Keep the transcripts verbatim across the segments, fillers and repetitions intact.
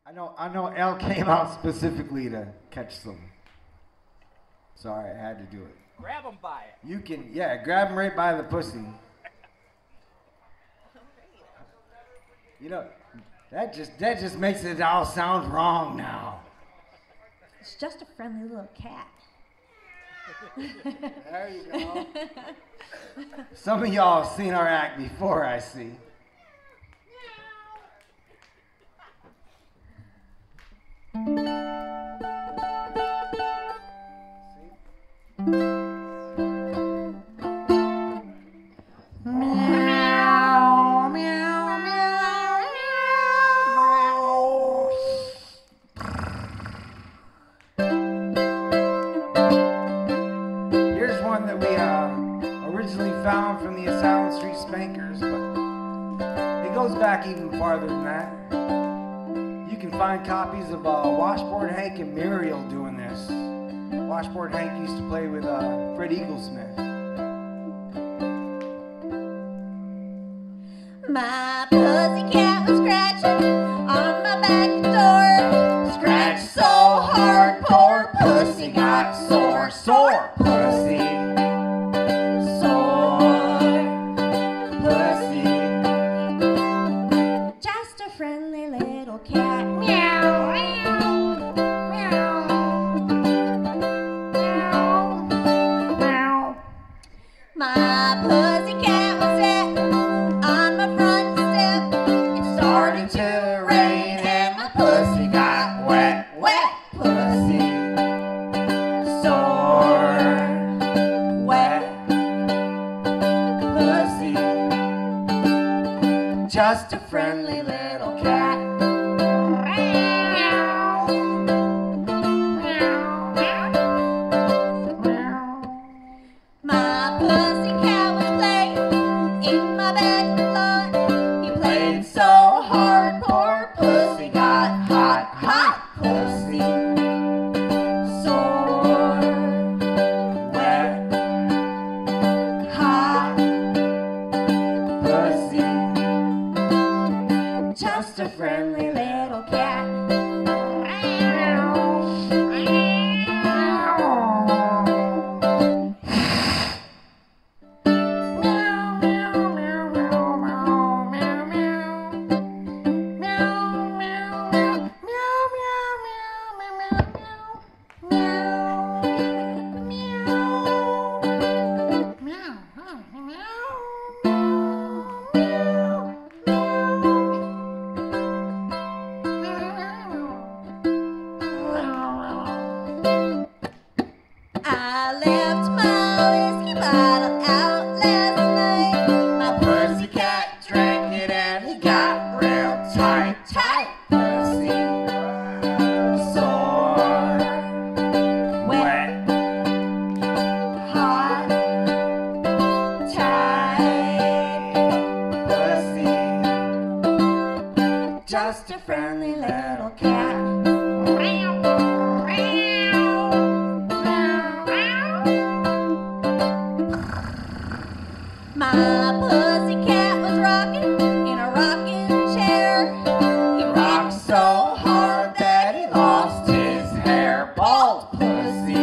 I know, I know Elle came out specifically to catch some. Sorry, I had to do it. Grab him by it. You can, yeah, grab him right by the pussy. You know, that just that just makes it all sound wrong now. It's just a friendly little cat. There you go. Some of y'all have seen our act before, I see. Meow, meow, meow, Here's one that we uh, originally found from the Asylum Street Spankers, but it goes back even farther than that. You can find copies of uh, Washboard Hank and Muriel doing this. Washboard Hank used to play with uh, Fred Eaglesmith. My pussycat was scratching on my back door. Scratched so hard, poor pussy got sore, sore pussy. Sore pussy. Just a friendly little cat. Meow, meow, meow, meow, meow. My pussycat was sitting on my front step. It started to rain and my pussy got wet, wet pussy. Sore, wet pussy. Just a friendly little cat. Meow, meow, meow, meow. My pussycat was playing in my back lawn. He played so hard, poor pussy got hot, hot pussy. Sore, wet, hot pussy. Just a friendly little cat. I left my whiskey bottle out last night. My pussycat drank it and he got real tight, tight pussy. Sore, wet, hot, tight pussy. Just a friendly little cat. My pussycat was rocking in a rocking chair. He rocked so hard that he lost his hair. Bald pussy.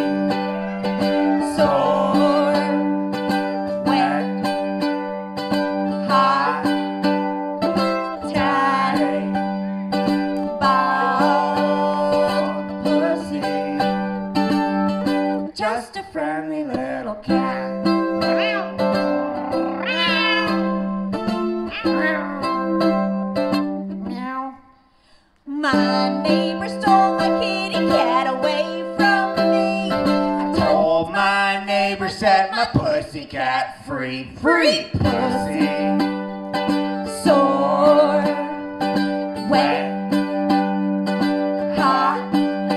Sore, wet, hot, tight, bald pussy. Just a friendly little cat. My neighbor stole my kitty cat away from me. I told my neighbor set my pussycat free. Free pussy. Sore, wet, hot,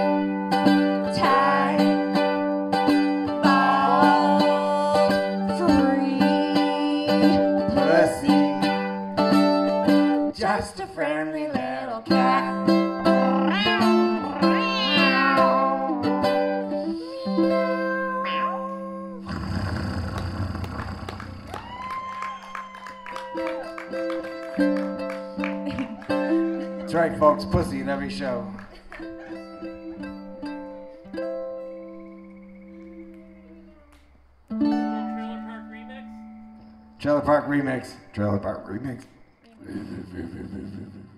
tight, bald, free pussy. Just a friendly little cat. white folks pussy in every show. Trailer Park Remix. Trailer Park Remix.